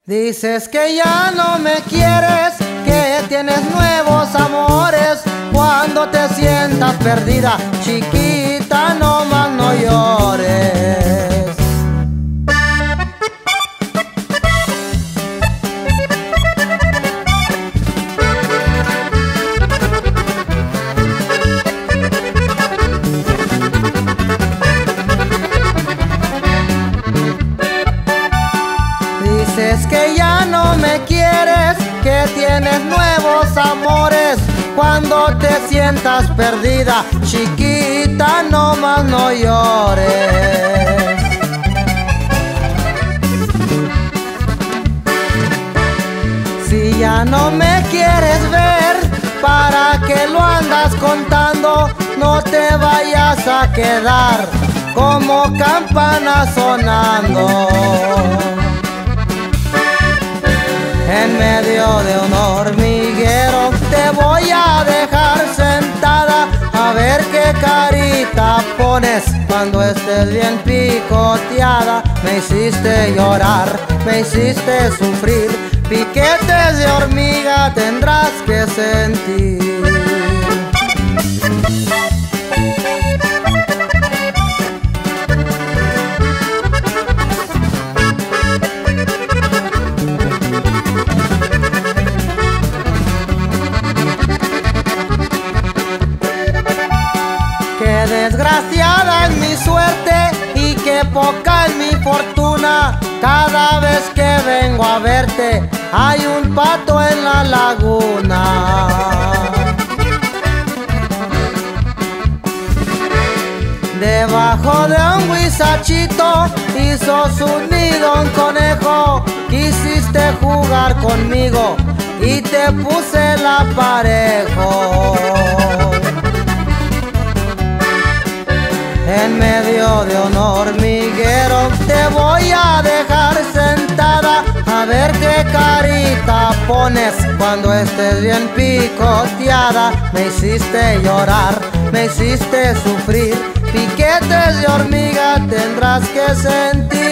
Dices que ya no me quieres, que tienes nuevos amores. Cuando te sientas perdida, chiquita, no más no llores. Dices que ya no me quieres, que tienes nuevos amores. Cuando te sientas perdida, chiquita, no más no llores. Si ya no me quieres ver, ¿para qué lo andas contando? No te vayas a quedar como campana sonando. En medio de un hormiguero te voy a dejar sentada, a ver qué carita pones cuando estés bien picoteada. Me hiciste llorar, me hiciste sufrir, piquetes de hormiga tendrás que sentir. Qué desgraciada es mi suerte y qué poca es mi fortuna. Cada vez que vengo a verte hay un pato en la laguna. Debajo de un huizachito hizo su nido un conejo. Quisiste jugar conmigo y te puse el aparejo. En medio de un hormiguero te voy a dejar sentada, a ver qué carita pones cuando estés bien picoteada. Me hiciste llorar, me hiciste sufrir, piquetes de hormiga tendrás que sentir.